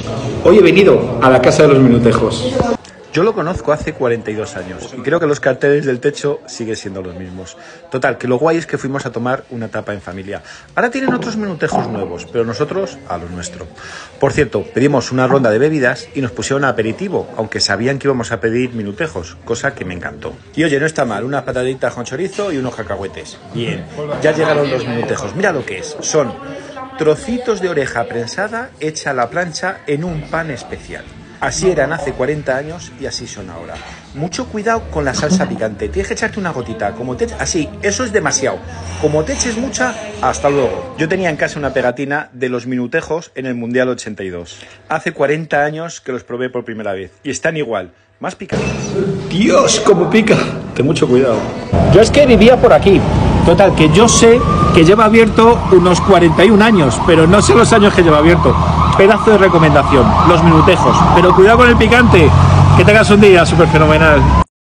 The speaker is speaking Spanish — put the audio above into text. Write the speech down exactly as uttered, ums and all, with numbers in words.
Hoy he venido a la casa de los minutejos. Yo lo conozco hace cuarenta y dos años y creo que los carteles del techo siguen siendo los mismos. Total, que lo guay es que fuimos a tomar una tapa en familia. Ahora tienen otros minutejos nuevos, pero nosotros a lo nuestro. Por cierto, pedimos una ronda de bebidas y nos pusieron aperitivo, aunque sabían que íbamos a pedir minutejos, cosa que me encantó. Y oye, no está mal, unas pataditas con chorizo y unos cacahuetes. Bien, ya llegaron los minutejos. Mira lo que es, son trocitos de oreja prensada hecha a la plancha en un pan especial. Así eran hace cuarenta años y así son ahora. Mucho cuidado con la salsa picante. Tienes que echarte una gotita. Como te... Así, eso es demasiado. Como te eches mucha, hasta luego. Yo tenía en casa una pegatina de los minutejos en el Mundial ochenta y dos. Hace cuarenta años que los probé por primera vez. Y están igual, más picantes. Dios, cómo pica. Ten mucho cuidado. Yo es que vivía por aquí. Total, que yo sé que lleva abierto unos cuarenta y un años, pero no sé los años que lleva abierto. Pedazo de recomendación, los minutejos. Pero cuidado con el picante, que tengas un día súper fenomenal.